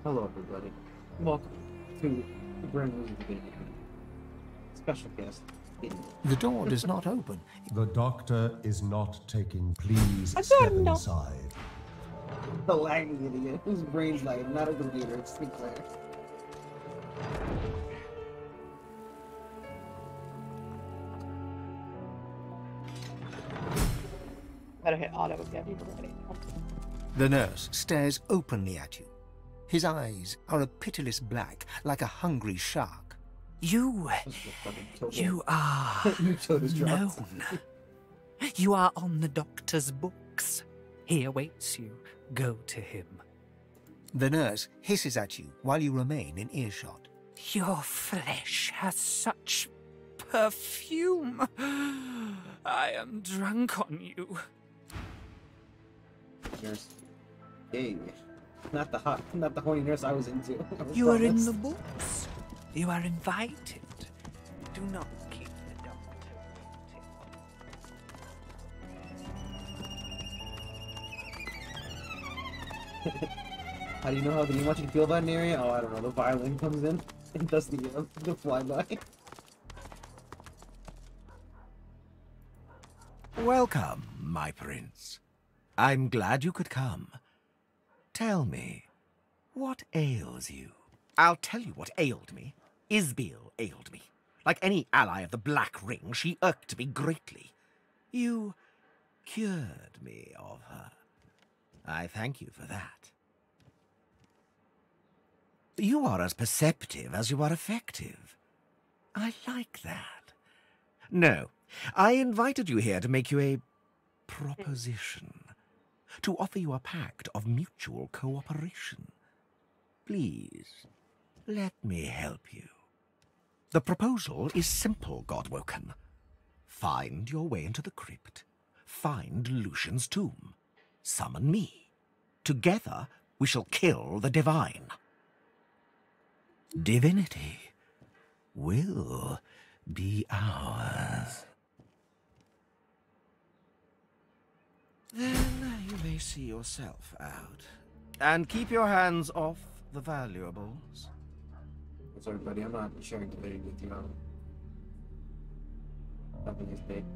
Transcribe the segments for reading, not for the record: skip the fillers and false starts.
Hello, everybody. Welcome to the brand new video. Special guest. The door does not open. The doctor is not taking. Please I step don't know. inside. The lagging idiot whose brain's like not a computer, it's Sinclair. Better hit auto again, you're ready. The nurse stares openly at you. His eyes are a pitiless black, like a hungry shark. You are You killed his drop. known. You are on the doctor's books. He awaits you. Go to him. The nurse hisses at you while you remain in earshot. Your flesh has such perfume. I am drunk on you. Nurse. Hey. Not the horny nurse I was into. You are in the books. You are invited. Do not keep the doctor waiting. How do you know how he wants you to feel about an area? Oh, I don't know. The violin comes in and does the flyby. Welcome, my prince. I'm glad you could come. Tell me, what ails you? I'll tell you what ailed me. Isbiel ailed me. Like any ally of the Black Ring, she irked me greatly. You cured me of her. I thank you for that. You are as perceptive as you are effective. I like that. No, I invited you here to make you a proposition. To offer you a pact of mutual cooperation. Please, let me help you. The proposal is simple, Godwoken. Find your way into the crypt. Find Lucian's tomb. Summon me. Together, we shall kill the divine. Divinity will be ours. Then you may see yourself out. And keep your hands off the valuables. Sorry, buddy. I'm not sharing the video with you. Nothing is big.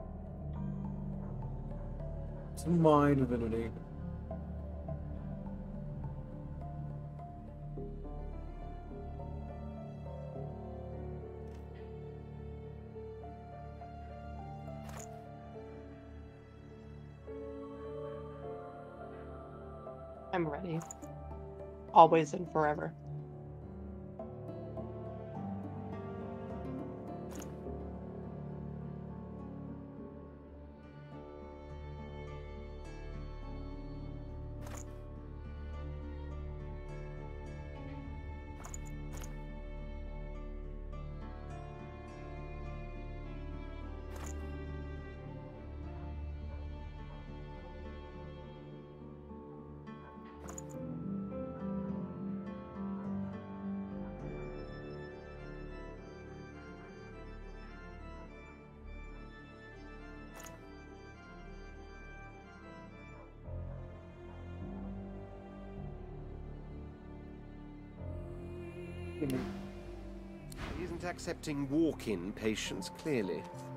It's my divinity. I'm ready. Always and forever. He isn't accepting walk-in patients, clearly.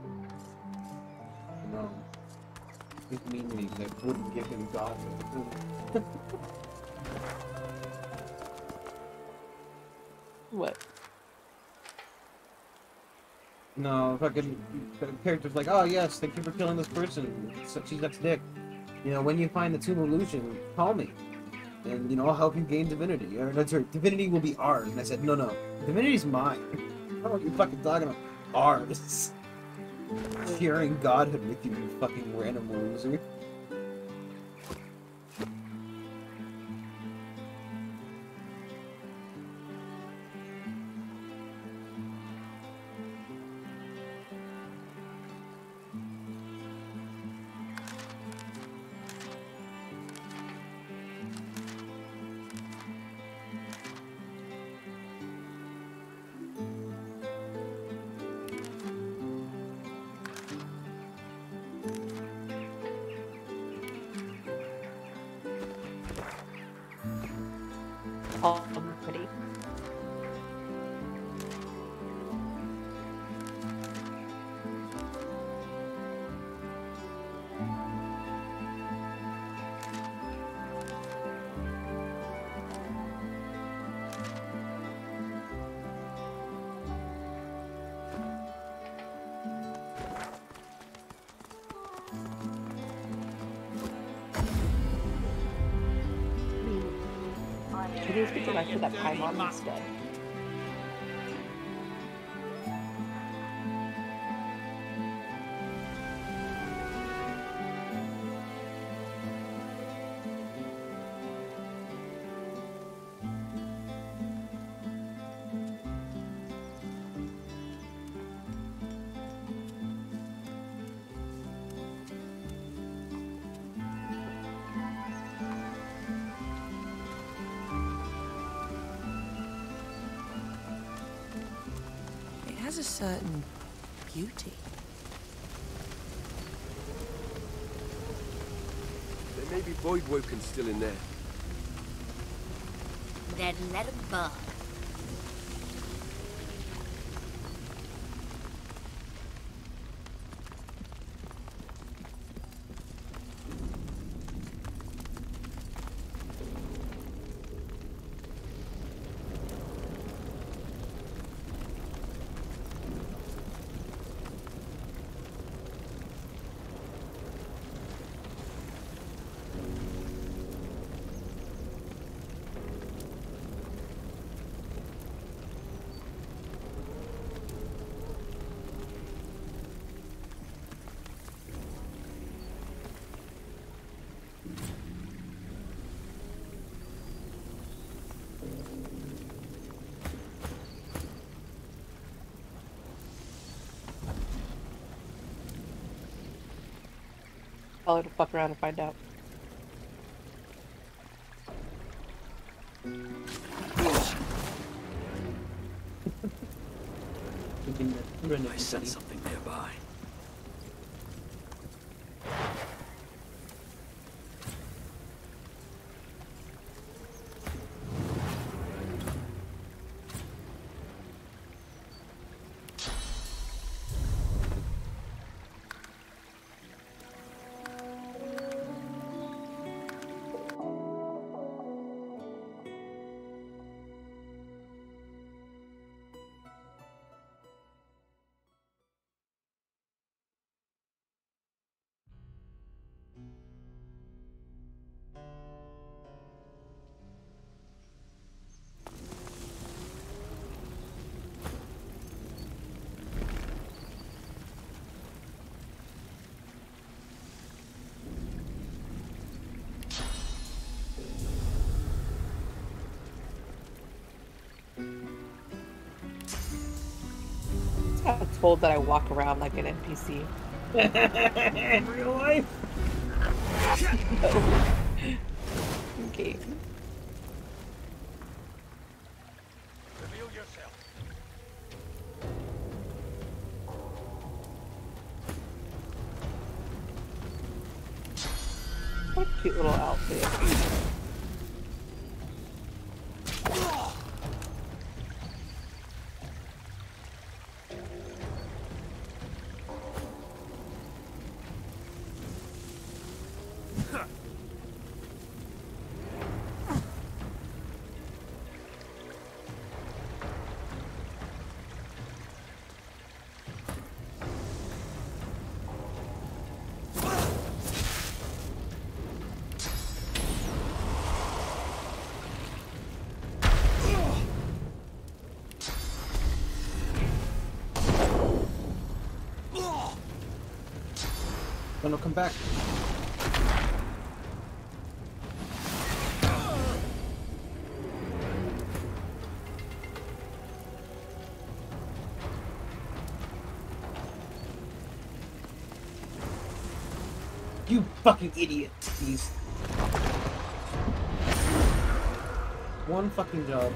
No. He's meaning that wouldn't give him God. What? No, fucking the character's like, oh yes, thank you for killing this person. She's next dick. You know, when you find the Tomb of Lucian, call me. And, you know, I'll help you gain divinity. Or, no, sorry, divinity will be ours. And I said, no, divinity's mine. I don't know what you're fucking talking about. Ours. Sharing godhood with you, you fucking random loser. call them pretty. Maybe we should direct to that Paimon instead. It has a certain beauty. There may be Voidwoken still in there. Then let him burn. Tell her to fuck around and find out. I sense something nearby. I was told that I walk around like an NPC. In real life? No. Okay. Reveal yourself. What a cute little outfit. Gonna come back. You fucking idiot, please. One fucking job.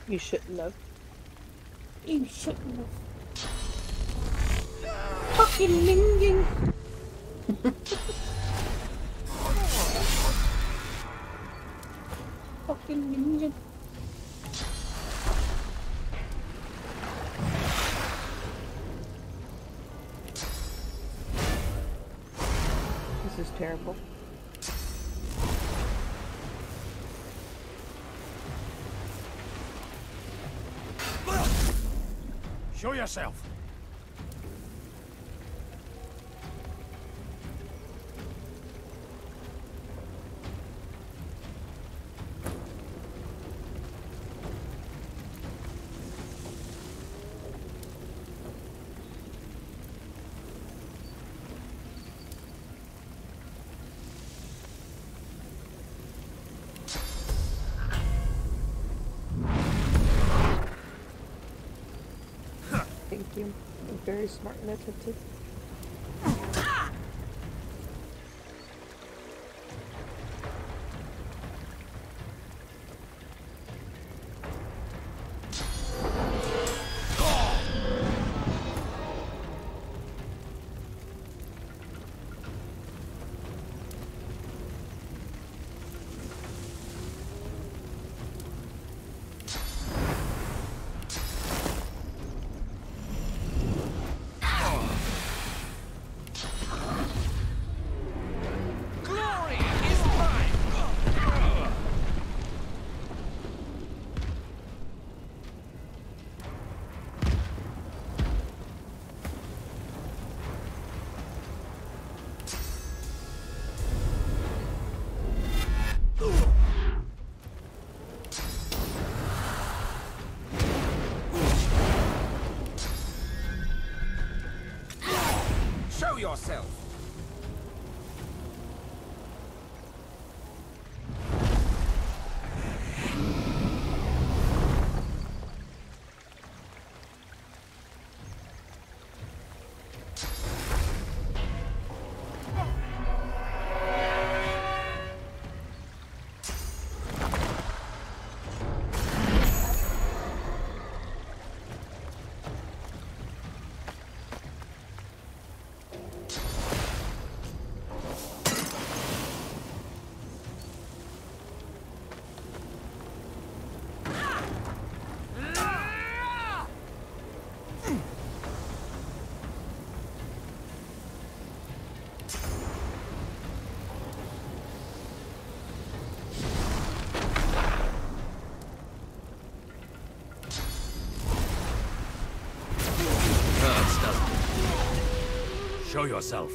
You shouldn't have. You shouldn't have. Fucking minging. Fucking minging. This is terrible. Show yourself. Thank you. I'm very smart and attentive. Show yourself. Show yourself.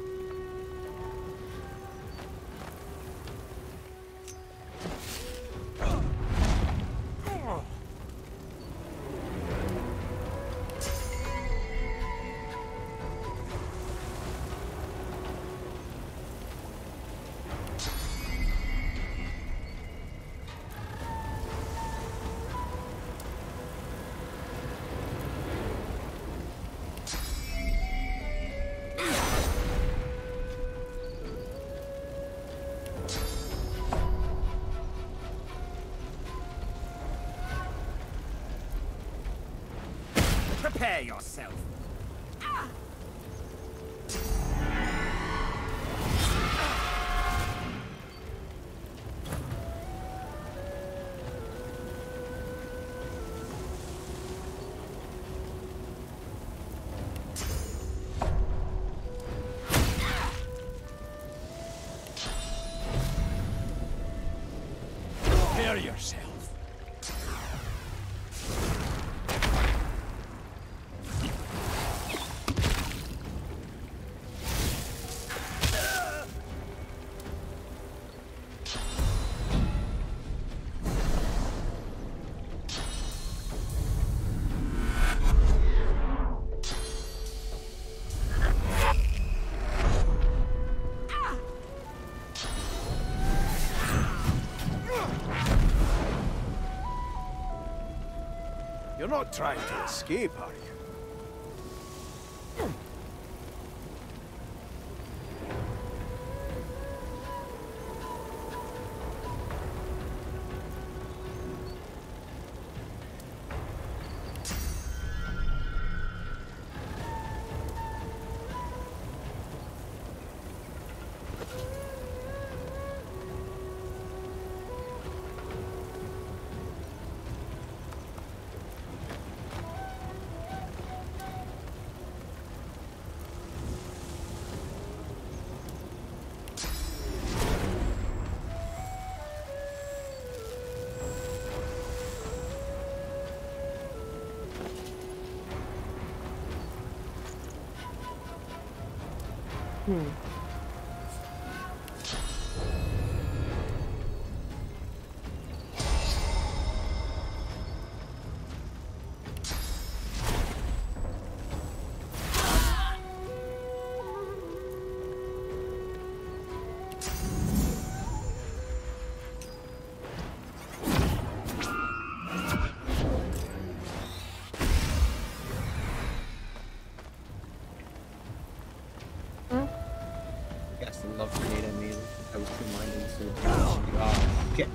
Prepare yourself. Prepare yourself. You're not trying to escape, are you? Hmm. That's the love grenade I made. I was reminding so oh, shit.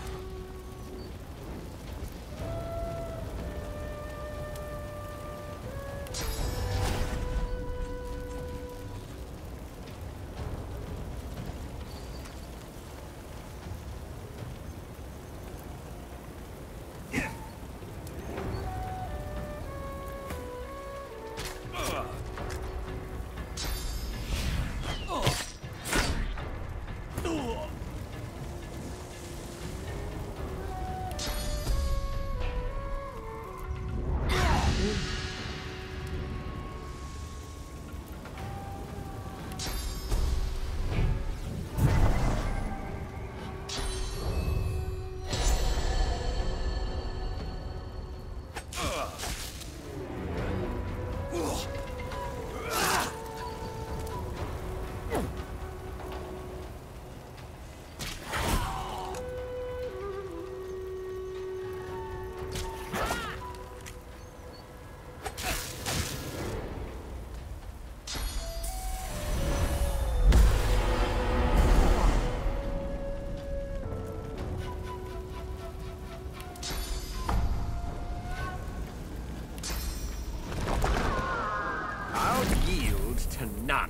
To none.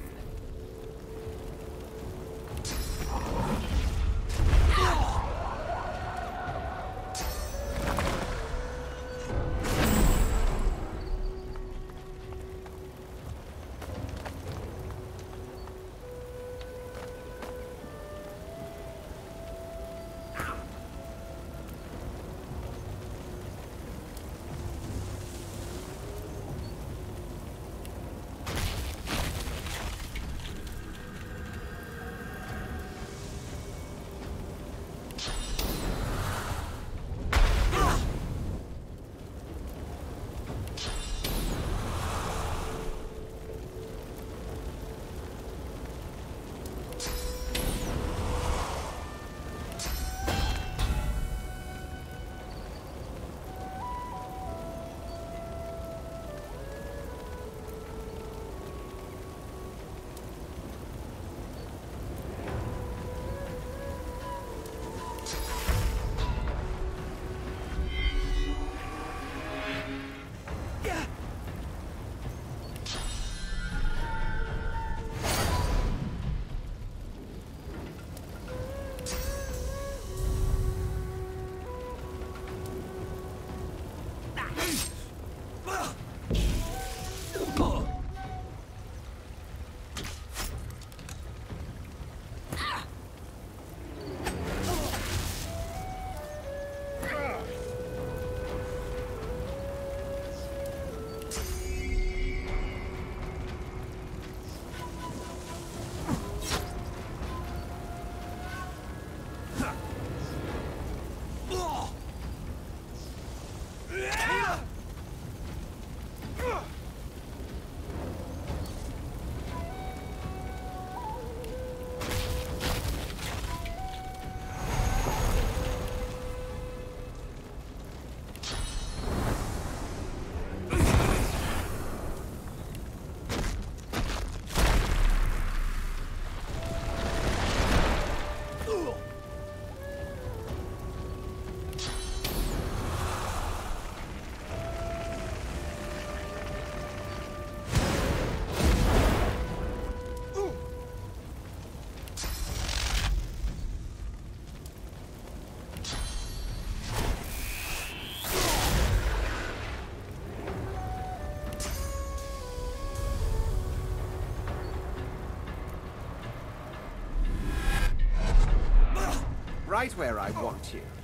Right where I want you.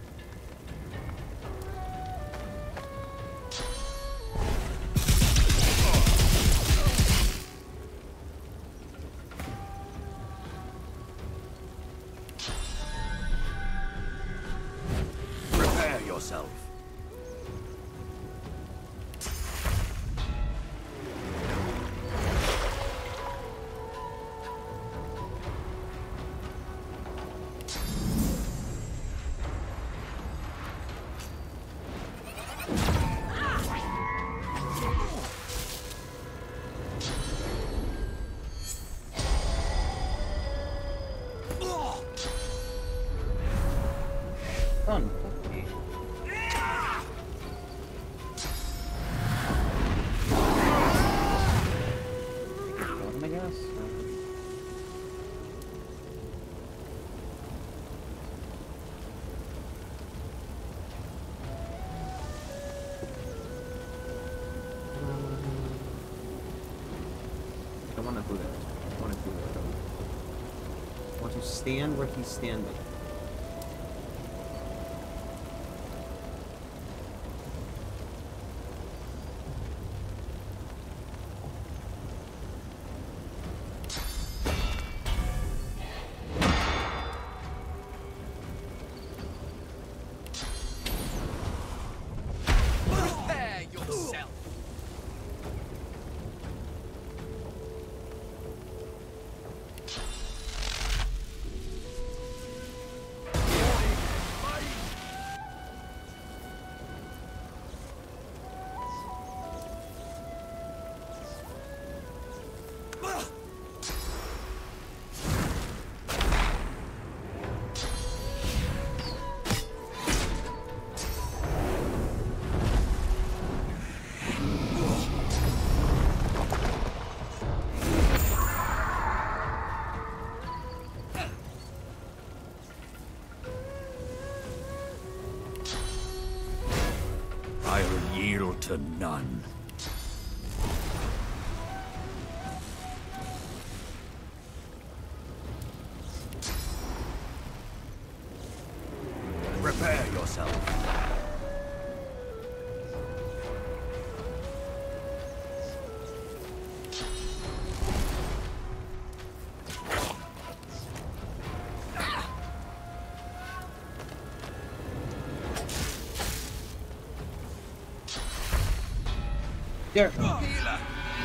yourself. Fun. I guess. I want to do that. I want to do that. I want to stand where he's standing. Prepare yourself. I'll yield to none. Prepare yourself. There. Healer.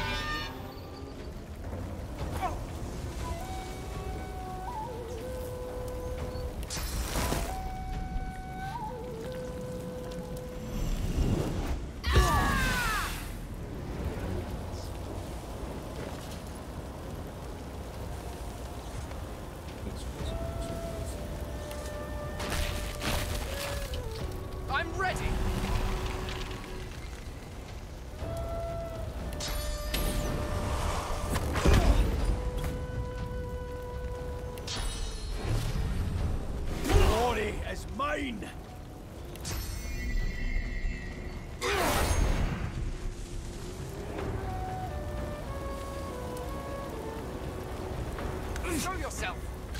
I'm ready. Glory is mine. Show yourself.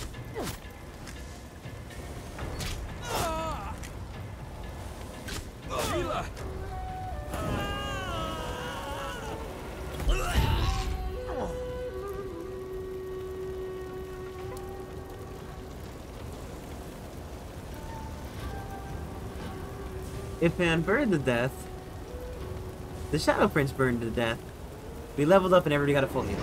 Healer. If Anne burned to death, the Shadow Prince burned to death. We leveled up and everybody got a full heal.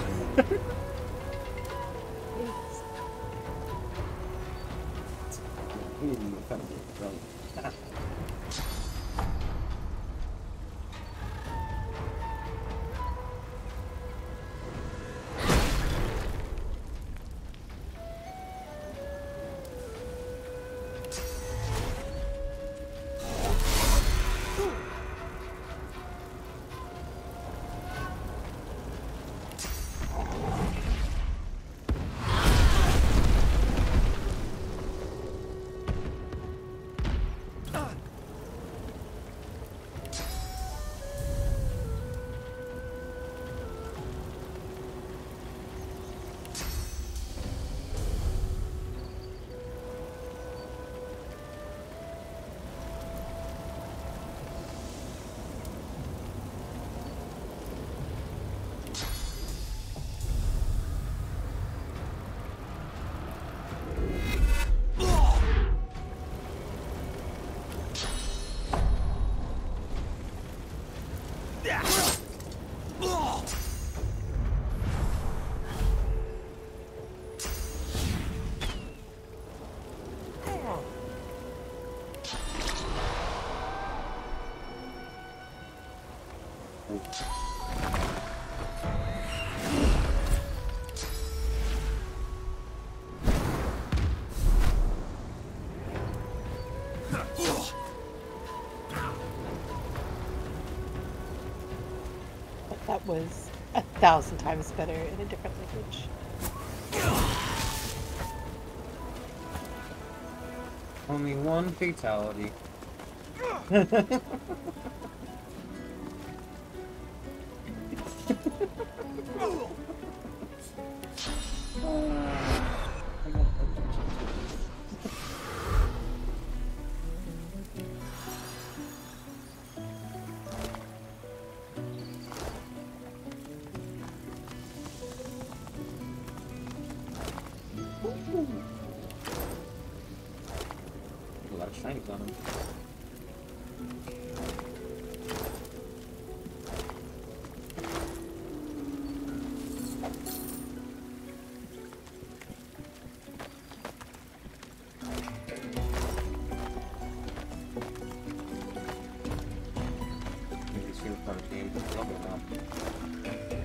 But that was 1,000 times better in a different language. Only one fatality. A lot of shinies on him. Maybe it's your part of the game, but I love it now.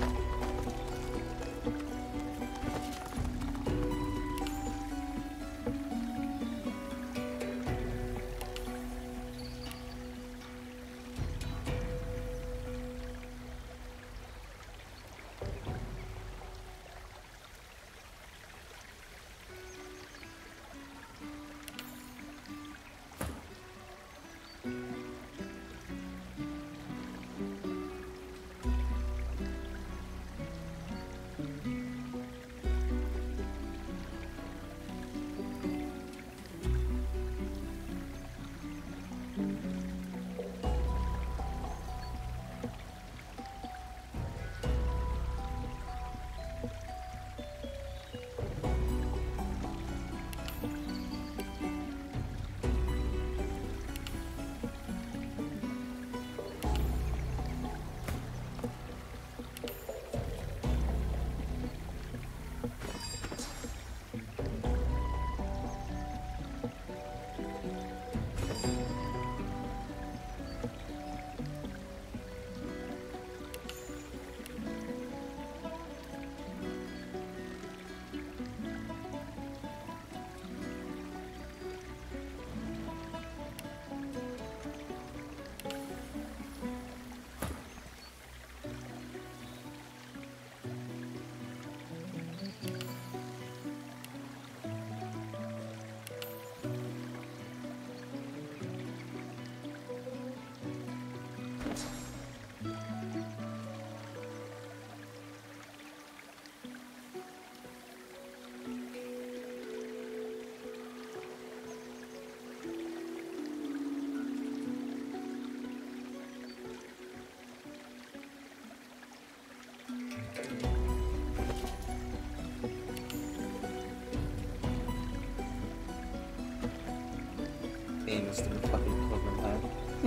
Famous to the fucking Cobra Head.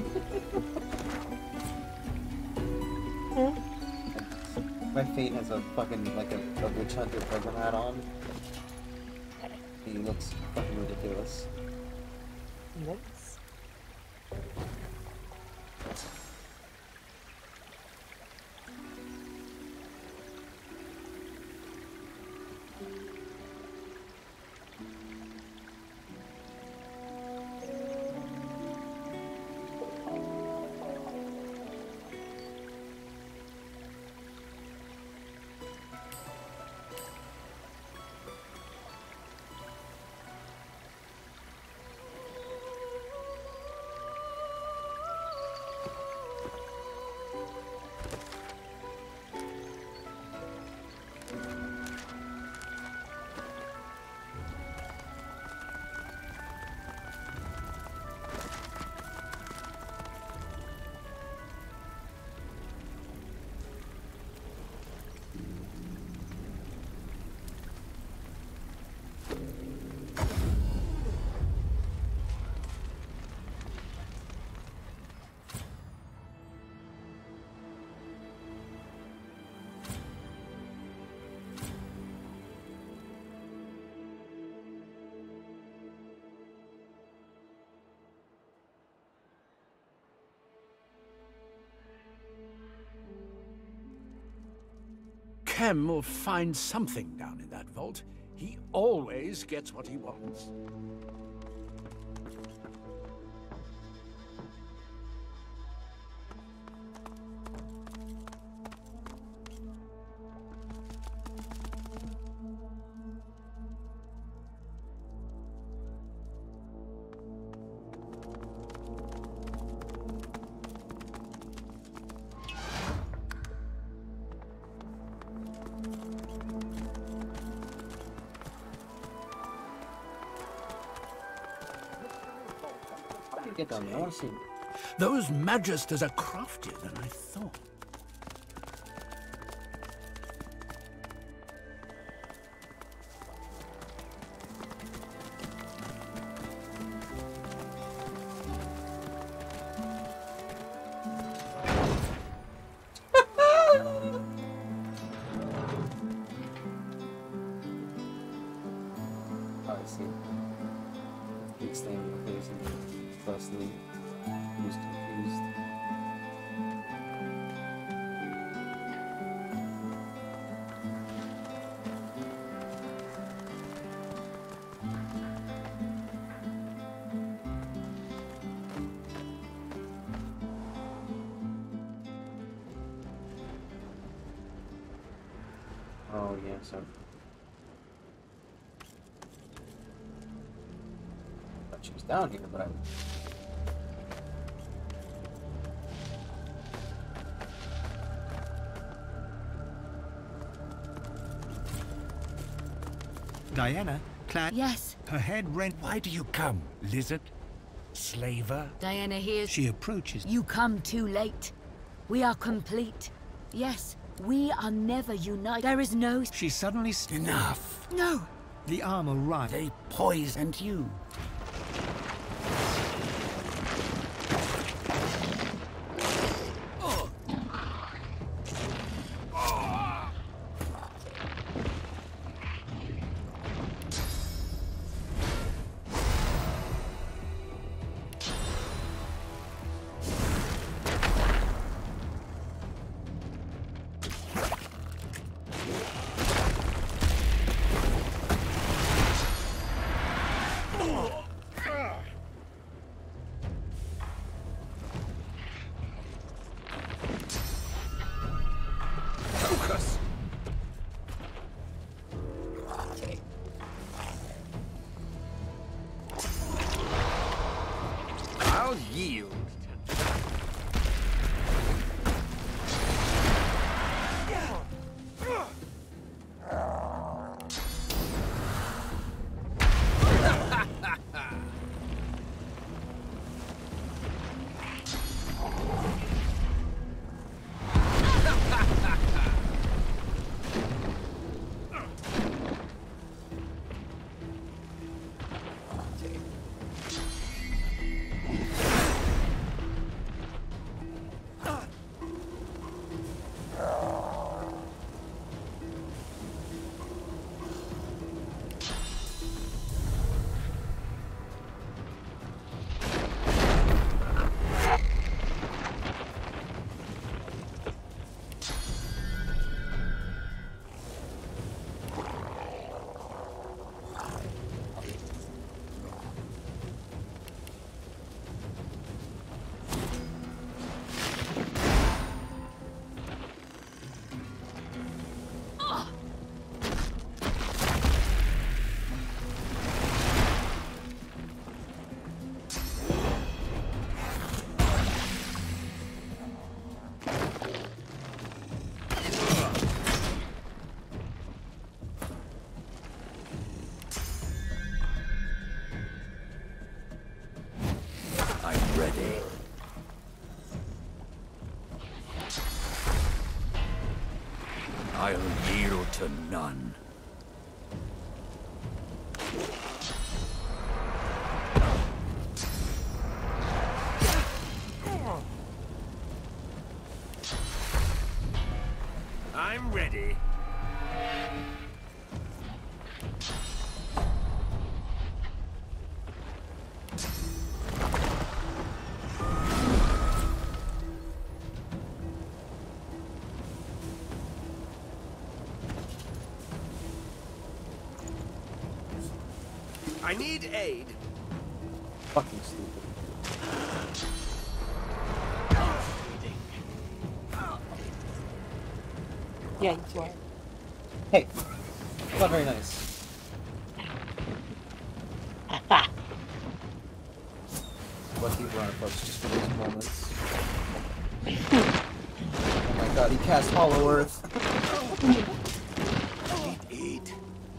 My Fate has a fucking, like, a witch hunter program hat on. He looks fucking ridiculous. Nice. Hem will find something down in that vault. He always gets what he wants. Get down there. I want to see. Those magisters are craftier than I thought. I see. Big stain in the face and firstly, he was confused. Oh yeah, so she was down here, but I... Diana, clad... Yes. Her head rent... Why do you come, lizard? Slaver? Diana hears. She approaches... You come too late. We are complete. Yes, we are never united. There is no... She suddenly... Enough! No! The armor right. They poisoned you. Focus! I'll yield. I'm ready. I'll yield to none. I'm ready. I need aid. Fucking stupid. Yeah, you are. Hey, not very nice. Lucky run, folks, just for those moments. Oh my god, he cast Hollow Earth. Eat.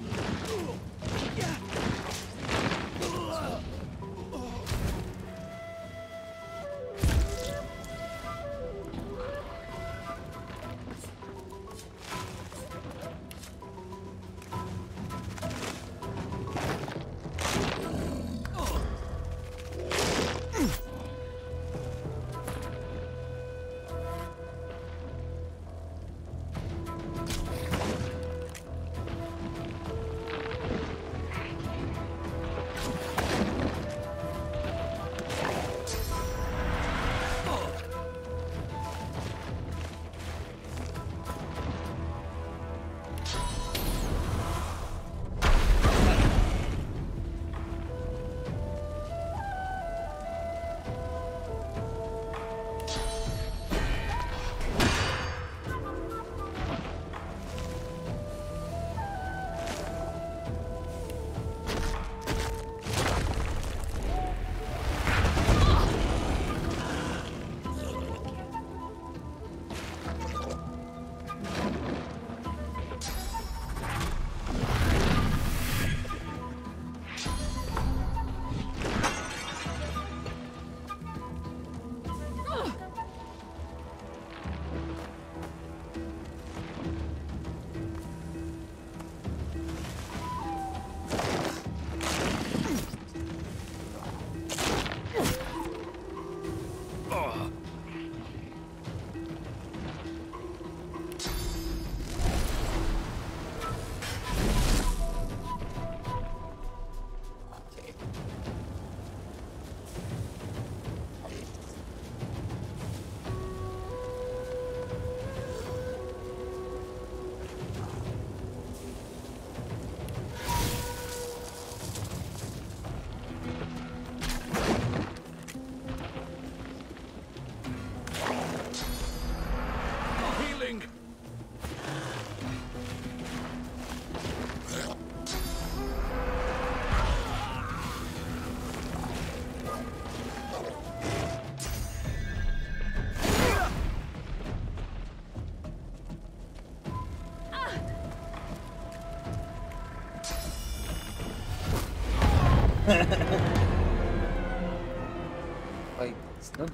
Like, Snuggie.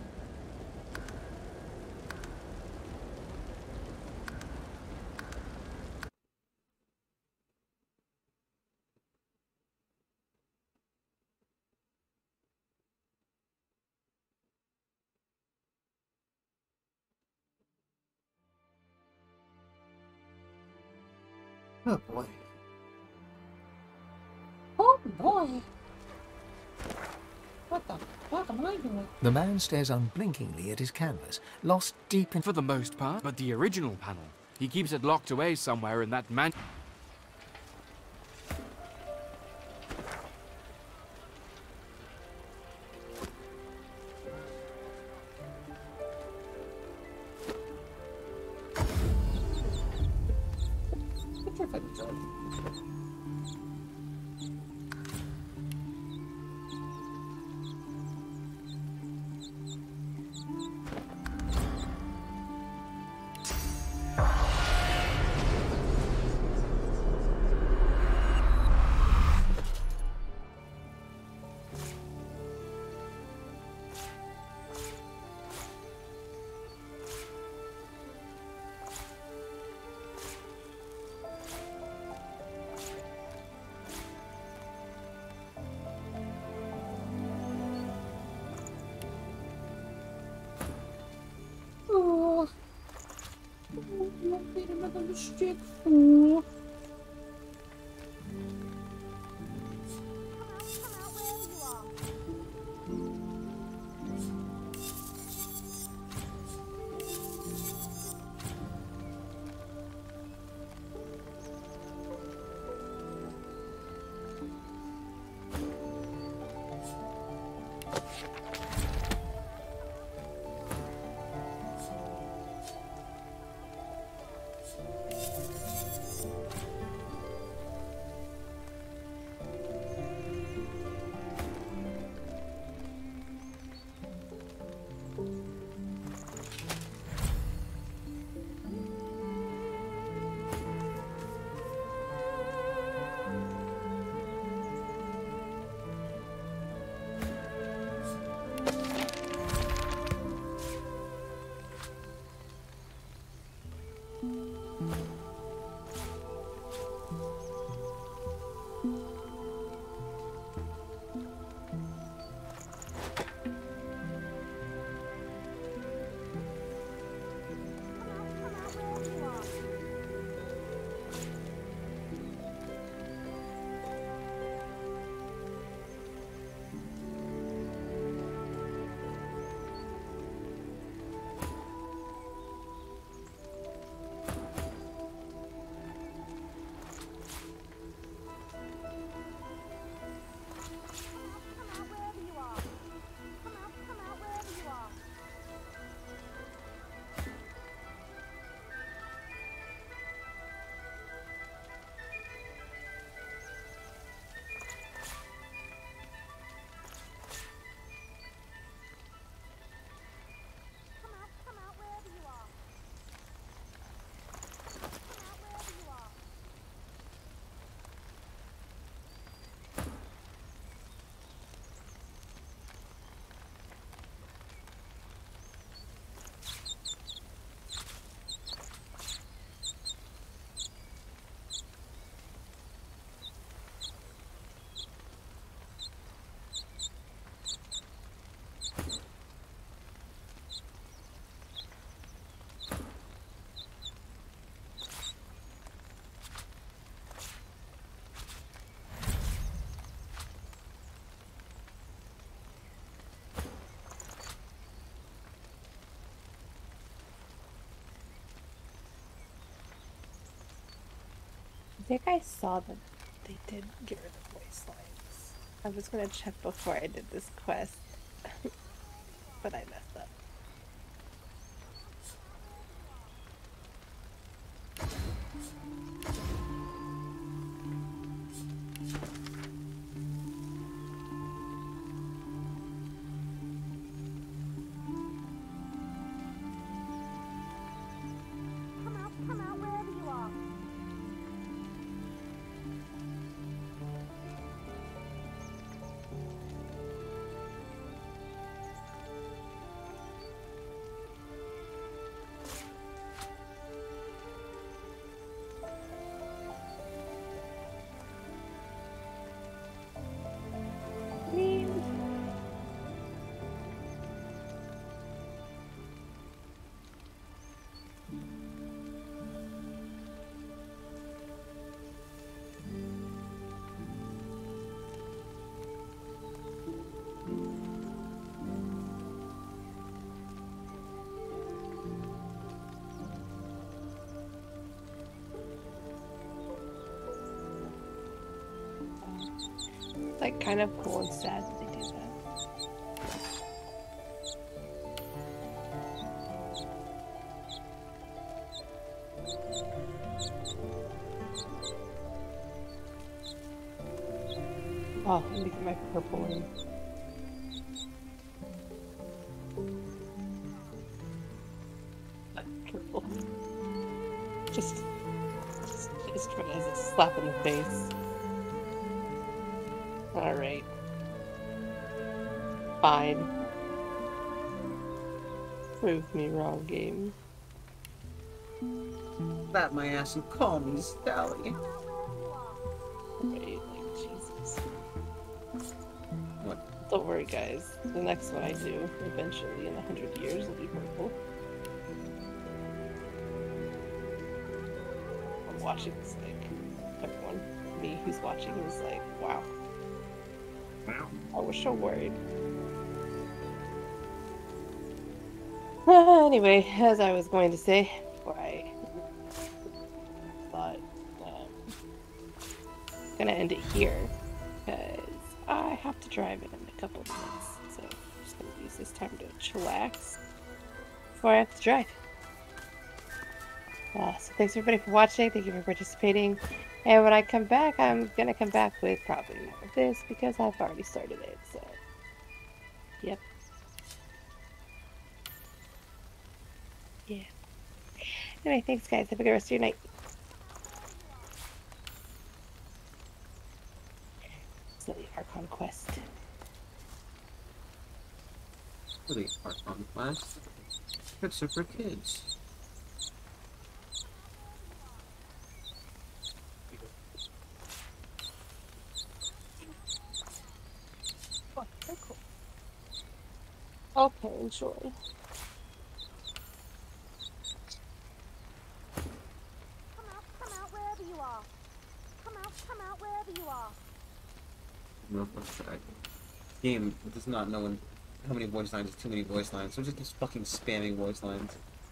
Oh boy. Oh boy. What the fuck am I doing? The man stares unblinkingly at his canvas, lost deep in... For the most part, but the original panel. He keeps it locked away somewhere in that man... Oh. Jag blir med en stick for. I think I saw that they did get rid of voice lines. I was gonna check before I did this quest, but I messed up. Come out wherever you are. Like kind of cool and sad that they do that. Oh, let me get my purple one. Purple. Just as a slap in the face. Alright. Fine. Prove me wrong, game. Slap my ass and call me Sally. Right, like Jesus. What? Don't worry, guys. The next one I do, eventually in 100 years, will be purple. I'm watching this, like, everyone, me who's watching is like, wow. I was so worried. Anyway, as I was going to say, before I thought, I'm gonna end it here, because I have to drive in a couple of minutes, so I'm just gonna use this time to chillax before I have to drive. So thanks everybody for watching, thank you for participating, and when I come back, I'm gonna come back with probably more of this, because I've already started it, so, yep. Yeah. Anyway, thanks guys. Have a good rest of your night. So the Archon quest. The Archon quest. It's for kids. Oh, very cool. Okay, enjoy. Come out wherever you are. Come out wherever you are. No, game does not know how many voice lines. Too many voice lines. So just fucking spamming voice lines.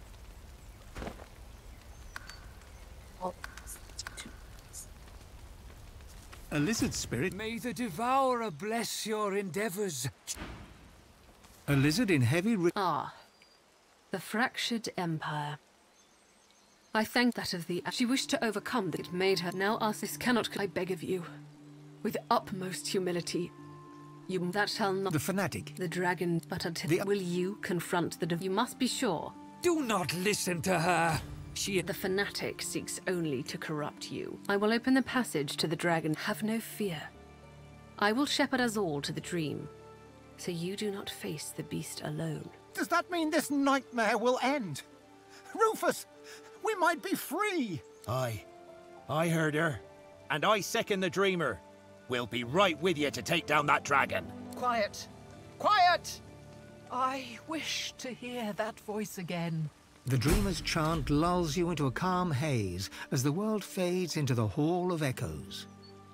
A lizard spirit. May the Devourer bless your endeavors. A lizard in heavy. The fractured empire. I thank that of the. She wished to overcome that it made her. Now ask this cannot. I beg of you, with utmost humility. You that shall not. The fanatic. The dragon, but until will you confront the. You must be sure. Do not listen to her. The fanatic seeks only to corrupt you. I will open the passage to the dragon. Have no fear. I will shepherd us all to the dream, so you do not face the beast alone. Does that mean this nightmare will end? Rufus, we might be free! Aye. I heard her. And I second the dreamer. We'll be right with you to take down that dragon. Quiet! Quiet! I wish to hear that voice again. The dreamer's chant lulls you into a calm haze as the world fades into the Hall of Echoes.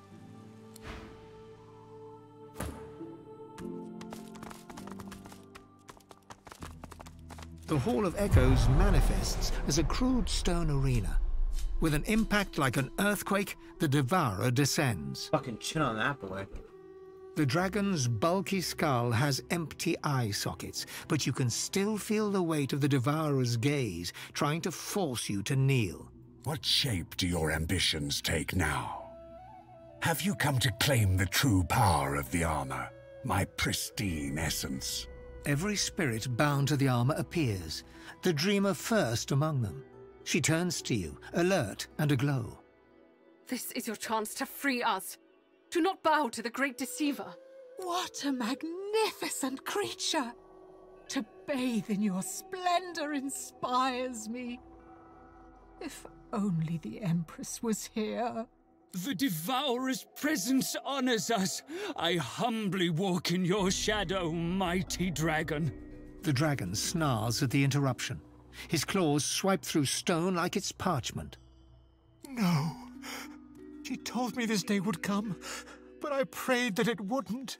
The Hall of Echoes manifests as a crude stone arena. With an impact like an earthquake, the Devourer descends. Fucking chin on that boy. The dragon's bulky skull has empty eye sockets, but you can still feel the weight of the Devourer's gaze, trying to force you to kneel. What shape do your ambitions take now? Have you come to claim the true power of the armor, my pristine essence? Every spirit bound to the armor appears, the dreamer first among them. She turns to you, alert and aglow. This is your chance to free us. Do not bow to the great deceiver. What a magnificent creature! To bathe in your splendor inspires me. If only the Empress was here. The Devourer's presence honors us. I humbly walk in your shadow, mighty dragon. The dragon snarls at the interruption. His claws swipe through stone like it's parchment. No. She told me this day would come, but I prayed that it wouldn't.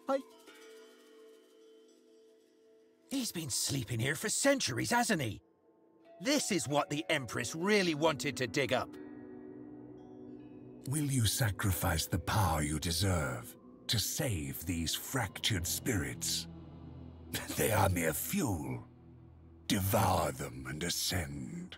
He's been sleeping here for centuries, hasn't he? This is what the Empress really wanted to dig up. Will you sacrifice the power you deserve to save these fractured spirits? They are mere fuel. Devour them and ascend.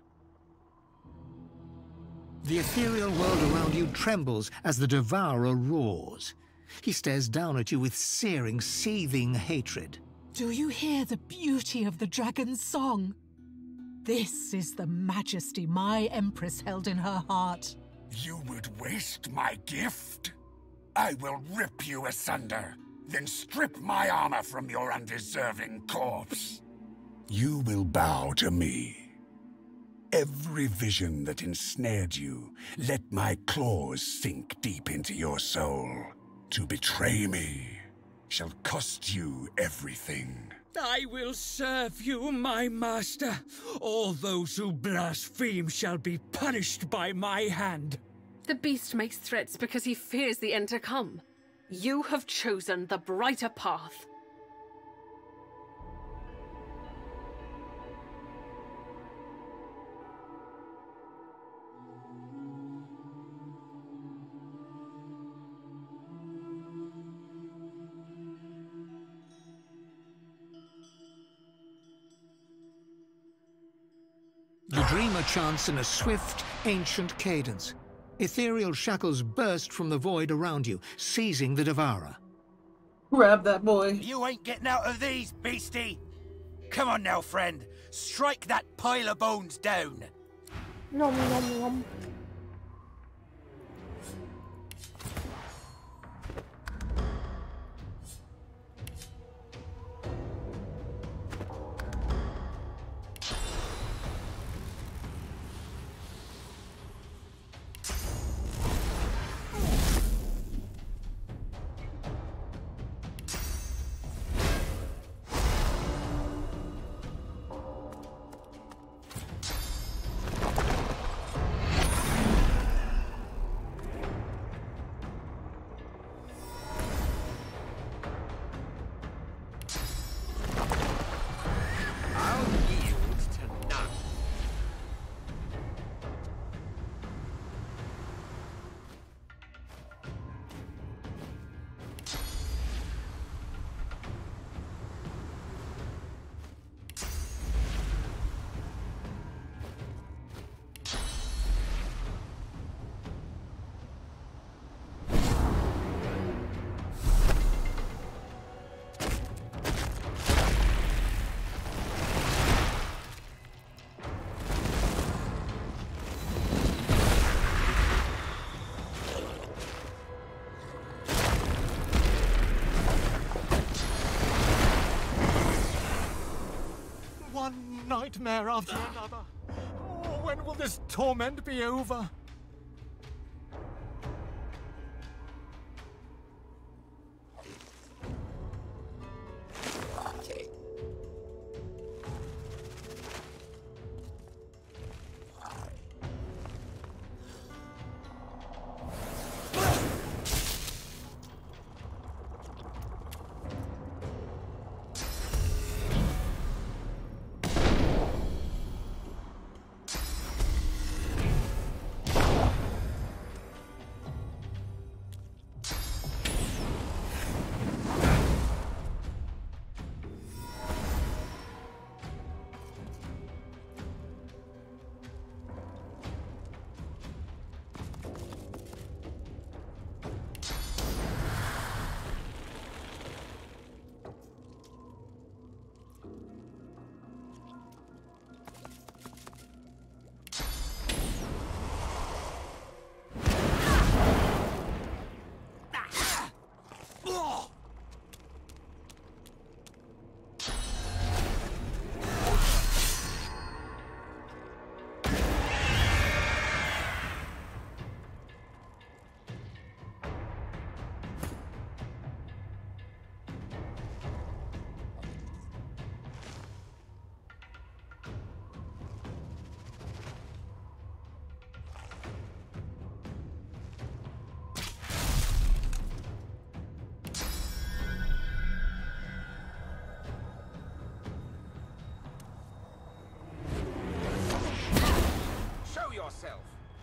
The ethereal world around you trembles as the Devourer roars. He stares down at you with searing, seething hatred. Do you hear the beauty of the dragon's song? This is the majesty my Empress held in her heart. You would waste my gift? I will rip you asunder, then strip my armor from your undeserving corpse. You will bow to me. Every vision that ensnared you, let my claws sink deep into your soul. To betray me shall cost you everything. I will serve you, my master. All those who blaspheme shall be punished by my hand. The beast makes threats because he fears the end to come. You have chosen the brighter path. The dreamer chants in a swift, ancient cadence. Ethereal shackles burst from the void around you, seizing the Devourer. Grab that boy. You ain't getting out of these, beastie! Come on now, friend. Strike that pile of bones down. Nom nom nom. One nightmare after another. Oh, when will this torment be over? Yourself.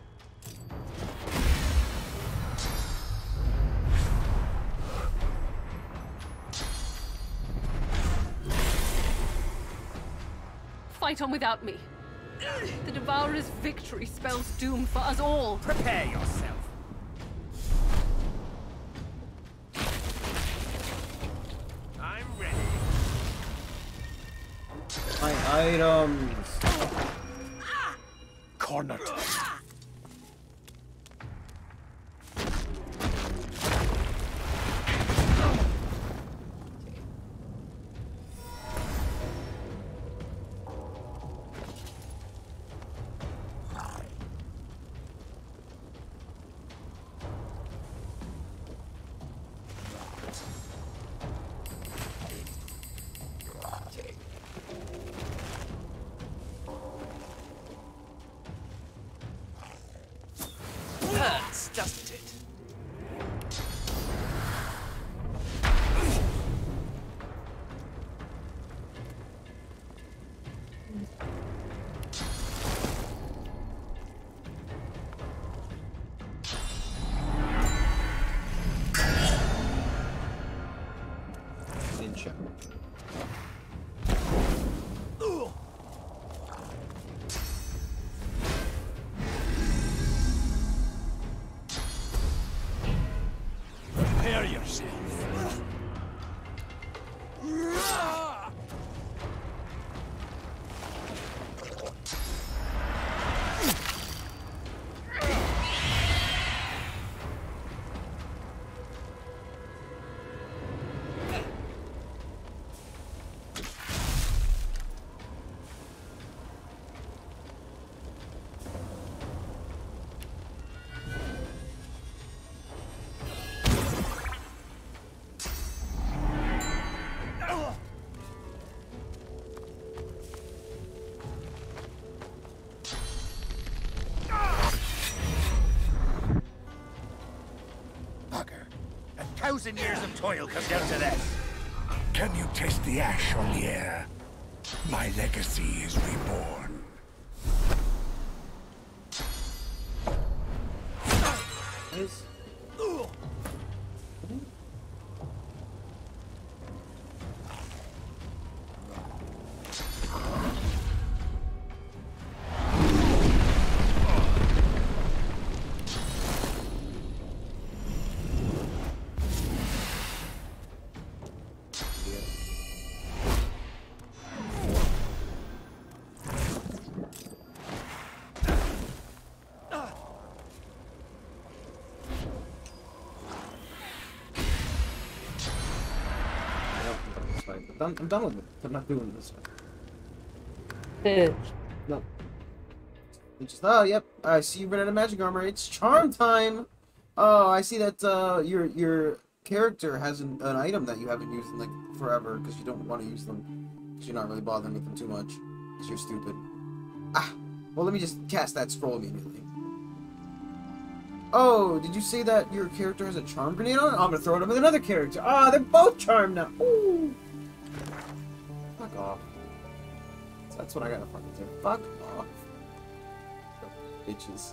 Fight on without me. The Devourer's victory spells doom for us all. Prepare yourself. I'm ready. My items. Cornered. Hurts, doesn't it? Ninja. Prepare yourself. 1,000 years of toil come down to this. Can you taste the ash on the air? My legacy is reborn. Nice. I'm done with it. I'm not doing this. No. It's just, oh, yep. I see you ran out of magic armor. It's charm time. Oh, I see that your character has an item that you haven't used in like forever because you don't want to use them. Because you're not really bothering with them too much. Because you're stupid. Ah. Well, let me just cast that scroll immediately. Oh, did you say that your character has a charm grenade on it? I'm gonna throw it up with another character. Ah, they're both charmed now. Ooh. Fuck off. That's what I gotta fucking do. Fuck off. Bitches.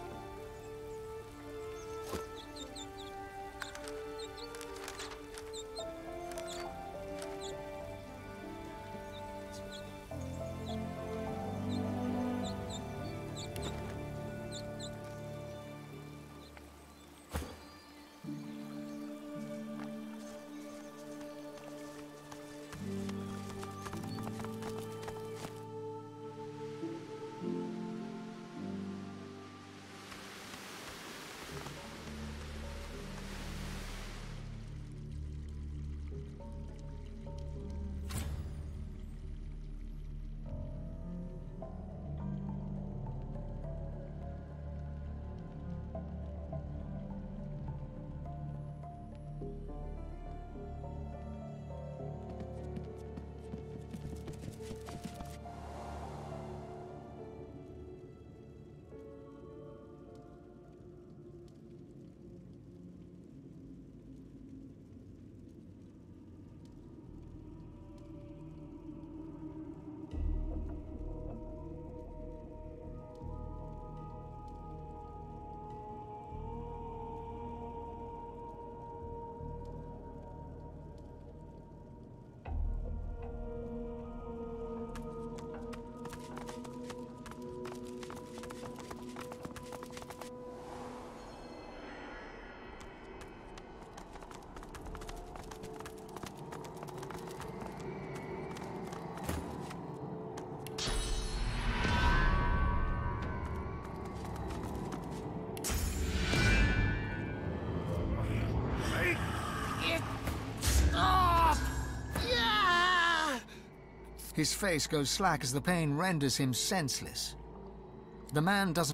His face goes slack as the pain renders him senseless. The man doesn't...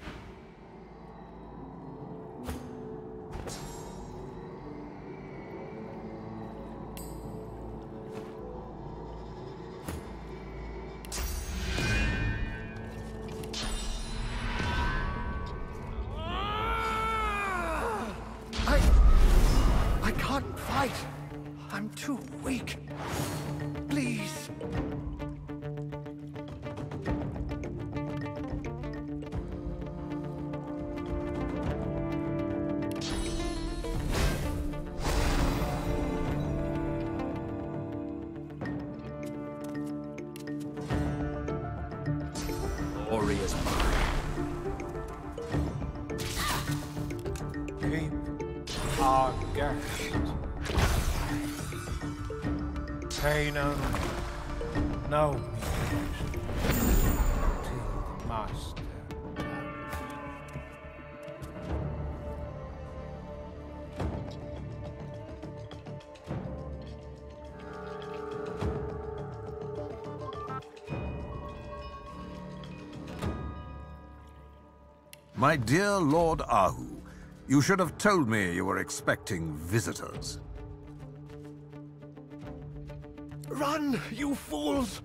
I can't fight. I'm too weak. Please. Glory is mine. Keep our guest. Say no mediation till the master. My dear Lord Ahu, you should have told me you were expecting visitors. Run, you fools!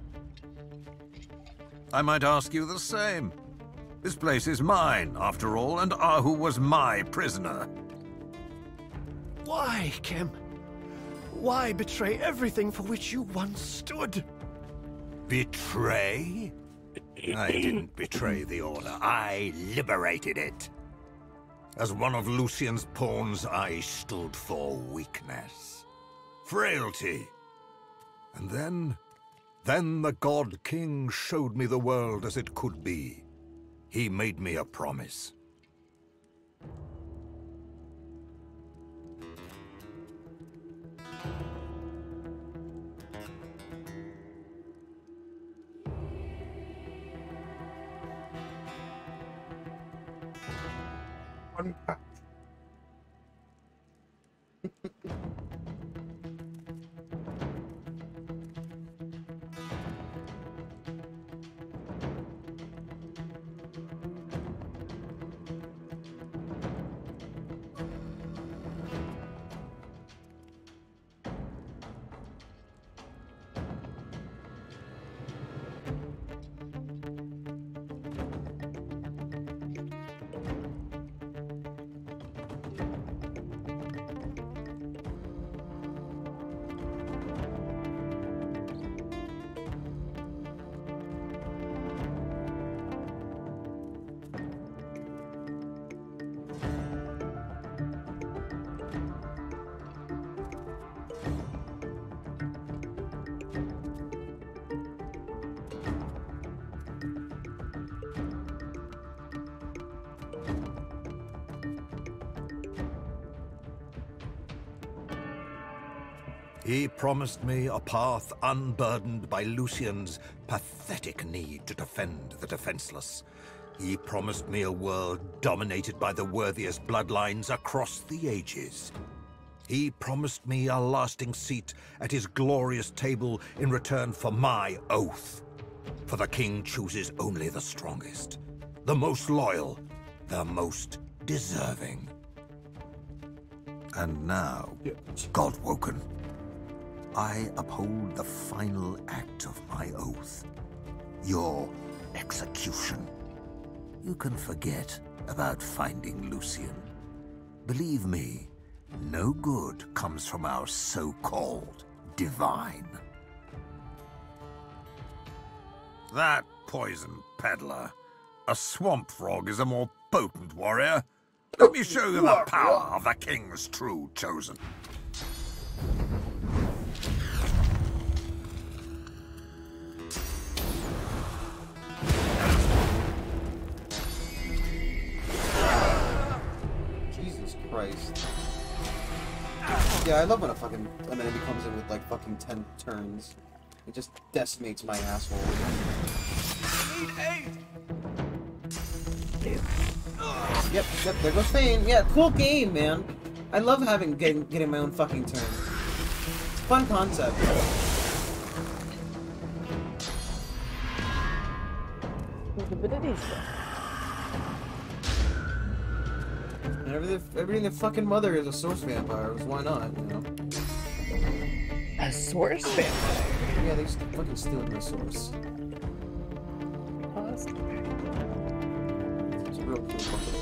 I might ask you the same. This place is mine, after all, and Ahu was my prisoner. Why, Kim? Why betray everything for which you once stood? Betray? I didn't betray the Order. I liberated it. As one of Lucien's pawns, I stood for weakness, frailty. And then the God King showed me the world as it could be. He made me a promise. He promised me a path unburdened by Lucien's pathetic need to defend the defenseless. He promised me a world dominated by the worthiest bloodlines across the ages. He promised me a lasting seat at his glorious table in return for my oath. For the king chooses only the strongest, the most loyal, the most deserving. And now, Godwoken, I uphold the final act of my oath. Your execution. You can forget about finding Lucien. Believe me, no good comes from our so-called divine. That poison peddler. A swamp frog is a more potent warrior. Let me show you the power of the king's true chosen. Christ. Yeah, I love when an enemy comes in with like fucking 10 turns. It just decimates my asshole. Yep, there goes Fane. Yeah, cool game, man. I love getting my own fucking turn. It's a fun concept. And everything the fucking mother is a source vampire, why not, you know? A source vampire? Yeah, they just fucking steal my source. It's a real cool fucking...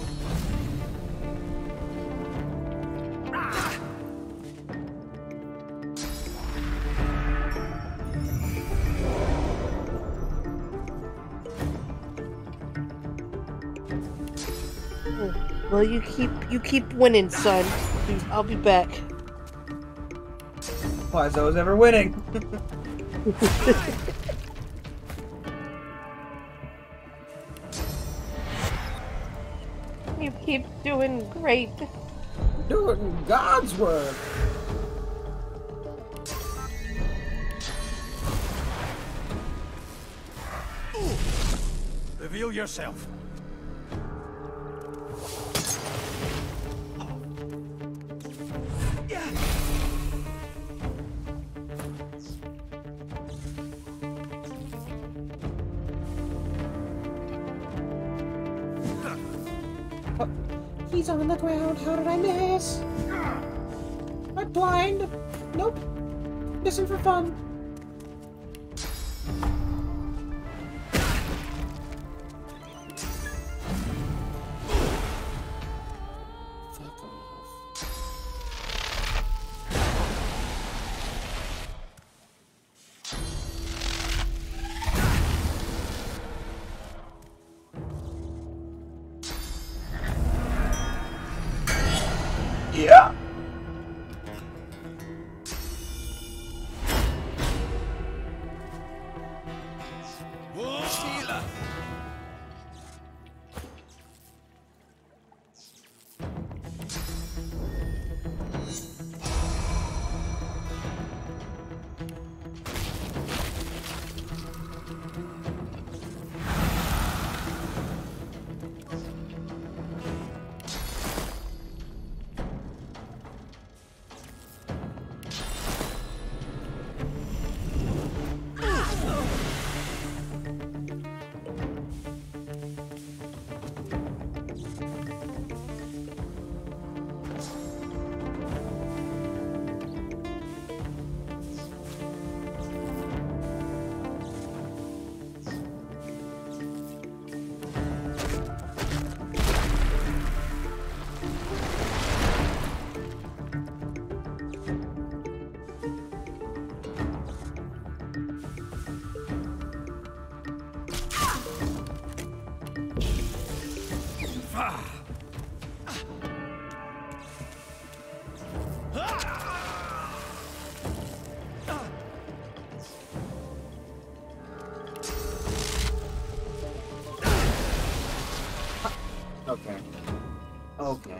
Well, you keep winning, son. I'll be back. Why is I was ever winning? You keep doing great. Doing God's work. Reveal yourself. He's on the ground. How did I miss? I'm blind. Nope. Missing for fun. Yeah. Sheila! Okay. Okay.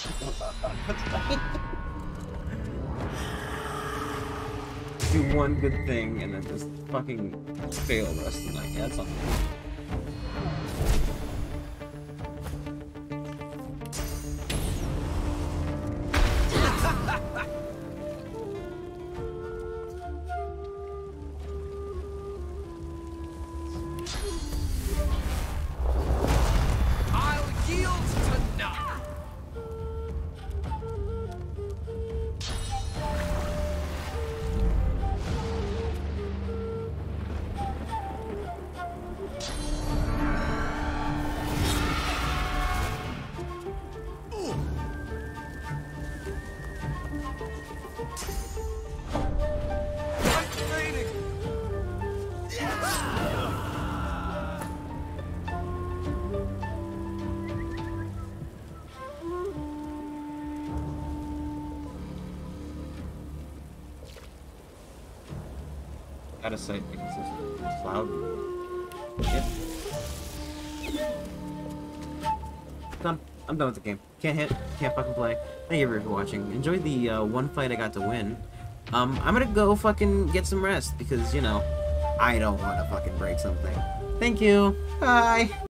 Do one good thing and then just fucking fail the rest of the night. Yeah, that's not I'll yield to none! out of sight because it's cloud. Yep. Done. I'm done with the game. Can't hit. Can't fucking play. Thank you for watching. Enjoyed the one fight I got to win. I'm gonna go fucking get some rest because, you know, I don't want to fucking break something. Thank you. Bye.